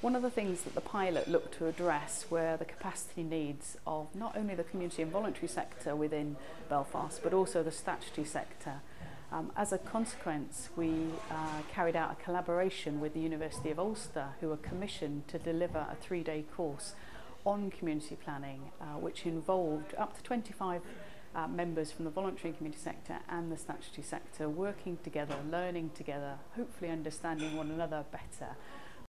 One of the things that the pilot looked to address were the capacity needs of not only the community and voluntary sector within Belfast, but also the statutory sector. As a consequence, we carried out a collaboration with the University of Ulster, who were commissioned to deliver a 3-day course on community planning, which involved up to 25 members from the voluntary and community sector and the statutory sector working together, learning together, hopefully understanding one another better,